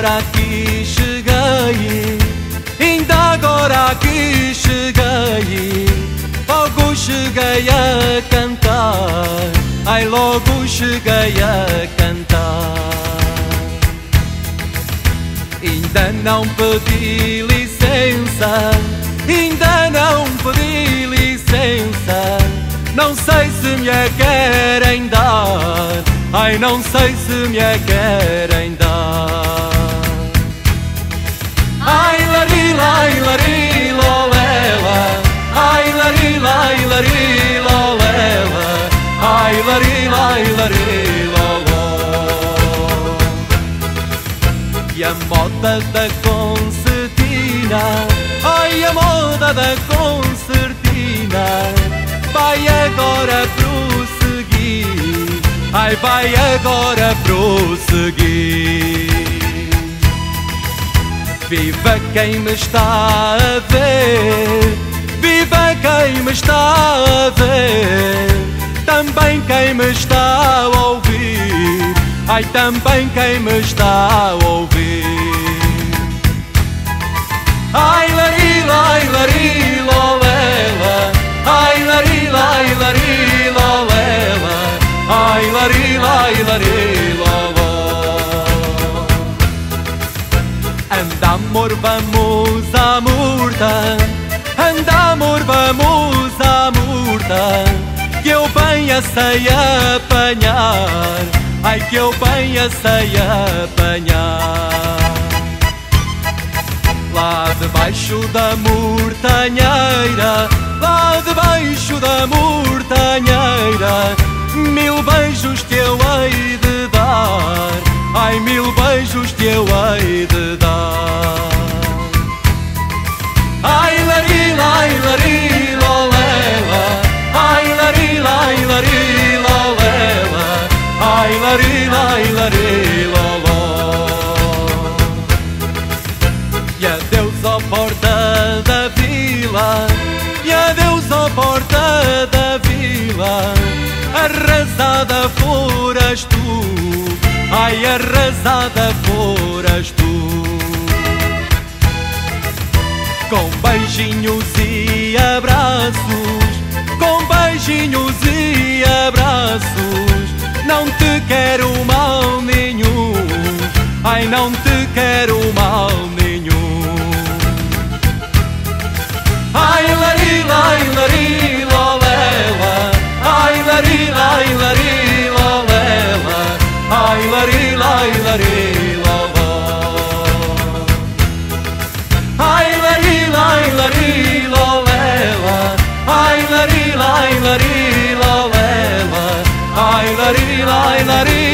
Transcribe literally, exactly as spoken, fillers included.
agora aqui cheguei, ainda agora aqui cheguei, logo cheguei a cantar, ai logo cheguei a cantar. Ainda não pedi licença, ainda não pedi licença, não sei se me a querem dar, ai não sei se me a querem dar. Ai lari lai lari lolela, ai lari lai lari lolela, ai lari lai lari loló. E a moda da concertina, ai a moda da concertina, vai agora prosseguir, ai vai agora prosseguir. Viva quem me está a ver, viva quem me está a ver, também quem me está a ouvir, ai também quem me está a ouvir. Ai lari lai lari lolela, ai lari lai lari lolela, ai lari lai lari loló. Anda amor vamos à murta, anda amor vamos à murta, que eu bem a sei apanhar, ai que eu bem a sei apanhar. Lá debaixo da mortanheira, lá debaixo da mortanheira, mil beijos que eu hei de dar, ai mil beijos que eu hei de dar. Ai lari lai lari lolela, ai lari lai lari lolela, ai lari lai lari loló. E adeus à porta da vila, e adeus à porta da vila, arrasada foras tu, ai arrasada foras tu. Com beijinhos e abraços, com beijinhos e abraços, não te quero mal nenhum, ai não te quero mal nenhum. Ai lari lai lari lolela, ai lari lai lari lolela, ai lari lai lari loló. Ai lari lai lari lolela, ai lari lai lari lolela, ai lari lai lari